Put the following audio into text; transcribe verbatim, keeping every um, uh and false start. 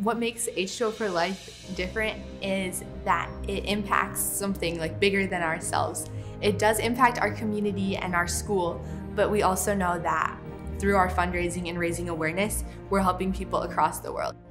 What makes H two O for Life different is that it impacts something like bigger than ourselves. It does impact our community and our school, but we also know that through our fundraising and raising awareness, we're helping people across the world.